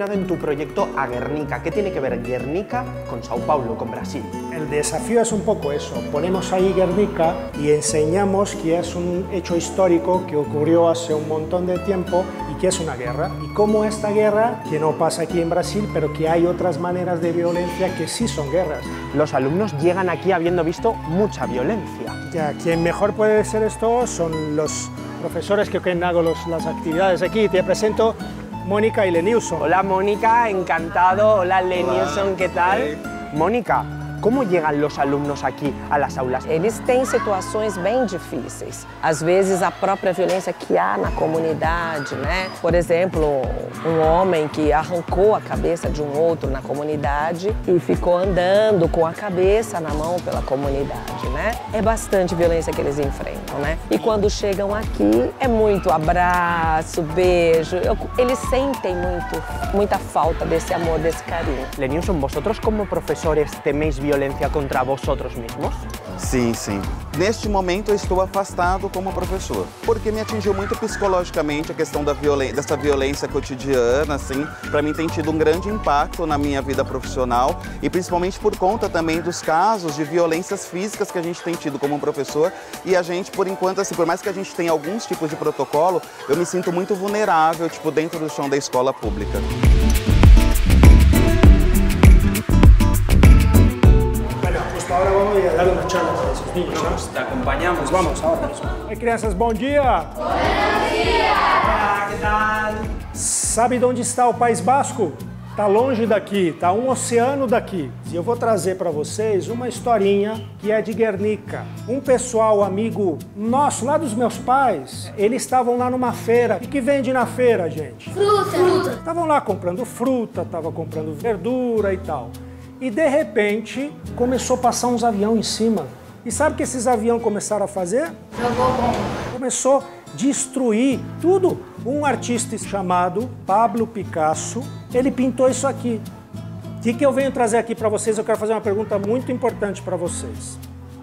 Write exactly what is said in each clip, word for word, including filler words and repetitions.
relacionado en tu proyecto a Guernica. ¿Qué tiene que ver Guernica con Sao Paulo, con Brasil? El desafío es un poco eso. Ponemos ahí Guernica y enseñamos que es un hecho histórico que ocurrió hace un montón de tiempo y que es una guerra. Y cómo esta guerra, que no pasa aquí en Brasil, pero que hay otras maneras de violencia que sí son guerras. Los alumnos llegan aquí habiendo visto mucha violencia. Ya, quien mejor puede ser esto son los profesores que hago los, las actividades aquí. Te presento Mónica y Lenilson. Hola Mónica, encantado. Hola Lenilson, ¿qué tal? Hey. Mónica, como llegan los alumnos aqui às aulas? Eles têm situações bem difíceis. Às vezes, a própria violência que há na comunidade, né? Por exemplo, um homem que arrancou a cabeça de um outro na comunidade e ficou andando com a cabeça na mão pela comunidade, né? É bastante violência que eles enfrentam, né? E quando chegam aqui, é muito abraço, beijo. Eu, eles sentem muito, muita falta desse amor, desse carinho. Lenilson, vosotros como profesores teméis violencia contra vosotros mismos? Sim, sim. Neste momento eu estou afastado como professor, porque me atingiu muito psicologicamente a questão da violen- dessa violência cotidiana, assim, para mim tem tido um grande impacto na minha vida profissional e principalmente por conta também dos casos de violências físicas que a gente tem tido como professor e a gente, por enquanto, assim, por mais que a gente tenha alguns tipos de protocolo, eu me sinto muito vulnerável, tipo, dentro do chão da escola pública. Ahora vamos a dar una charla para esos niños, ¿no? Te acompañamos. Pues vamos ahora mismo. Hey, crianças, bom dia! Buenos días. Hola, ¿qué tal? Sabe onde está o País Basco? Está longe daqui, está um oceano daqui. E eu vou trazer para vocês uma historinha que é de Guernica. Um pessoal amigo nosso, lá dos meus pais, eles estavam lá numa feira. E que vende na feira, gente? Fruta. Fruta. Estavam lá comprando fruta, estavam comprando verdura e tal. E de repente começou a passar uns aviões em cima. E sabe o que esses aviões começaram a fazer? Jogou bomba. Começou a destruir tudo. Um artista chamado Pablo Picasso, ele pintou isso aqui. O que, que eu venho trazer aqui para vocês? Eu quero fazer uma pergunta muito importante para vocês.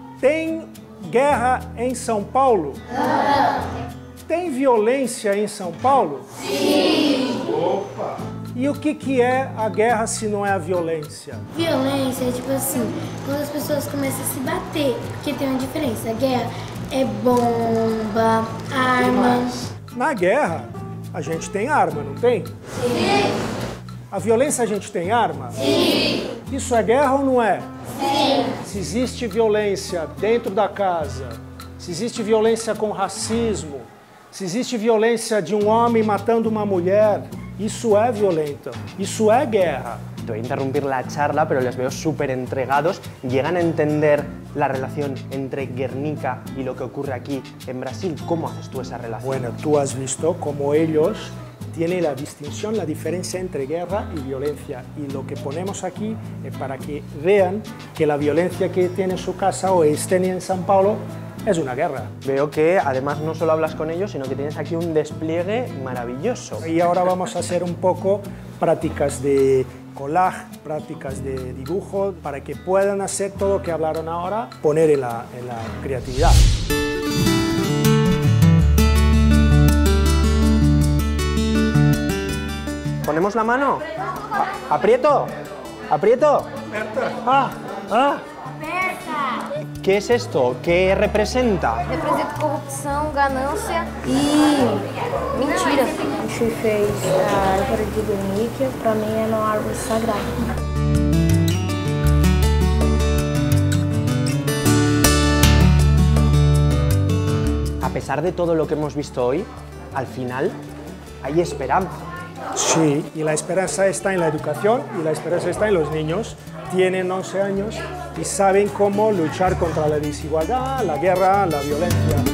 Tem guerra em São Paulo? Não. Tem violência em São Paulo? Sim. Opa! E o que, que é a guerra se não é a violência? Violência é tipo assim, quando as pessoas começam a se bater, porque tem uma diferença. A guerra é bomba, armas. Na guerra, a gente tem arma, não tem? Sim. A violência a gente tem arma? Sim. Isso é guerra ou não é? Sim. Se existe violência dentro da casa, se existe violência com racismo, se existe violência de um homem matando uma mulher, isso é violento, isso é guerra. Te voy a interrumpir la charla, pero les veo súper entregados. ¿Llegan a entender la relación entre Guernica y lo que ocurre aquí en Brasil? ¿Cómo haces tú esa relación? Bueno, tú has visto cómo ellos tienen la distinción, la diferencia entre guerra y violencia. Y lo que ponemos aquí es para que vean que la violencia que tiene en su casa o estén en São Paulo es una guerra. Veo que además no solo hablas con ellos, sino que tienes aquí un despliegue maravilloso. Y ahora vamos a hacer un poco prácticas de collage, prácticas de dibujo, para que puedan hacer todo lo que hablaron ahora, poner en la, en la creatividad. ¿Ponemos la mano? ¿Aprieto? ¿Aprieto? Ah, ah. ¿Qué es esto? ¿Qué representa? Representa corrupção, ganância e mentira. A gente fez a árvore de Guernica, para mim é uma árvore sagrada. A pesar de todo lo que hemos visto hoy, al final hay esperanza. Sí, y la esperanza está en la educación y la esperanza está en los niños. Tienen once años y saben cómo luchar contra la desigualdad, la guerra, la violencia.